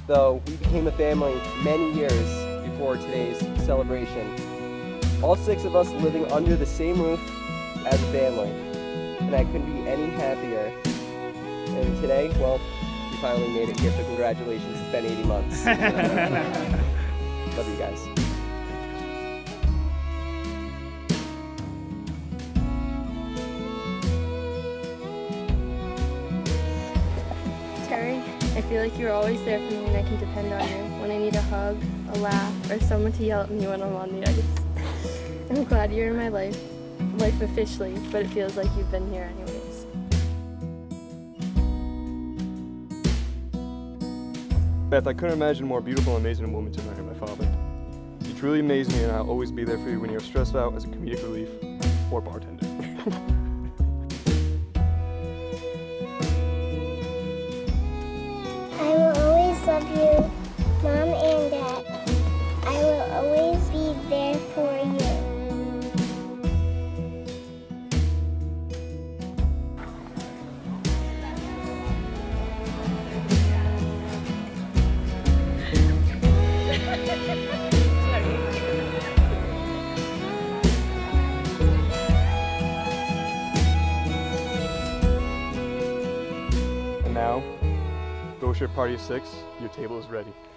though we became a family many years before today's celebration. All 6 of us living under the same roof as a family, and I couldn't be any happier. And today, well, we finally made it here, so congratulations. It's been 80 months. Love you guys. Terry, I feel like you're always there for me and I can depend on you when I need a hug, a laugh, or someone to yell at me when I'm on the ice. I'm glad you're in my life officially, but it feels like you've been here anyways. Beth, I couldn't imagine a more beautiful and amazing woman to marry my father. You truly amaze me, and I'll always be there for you when you're stressed out as a comedic relief or bartender. I will always love you, Mom and Dad. I will always be there for you. And now, Gosher Party of 6, your table is ready.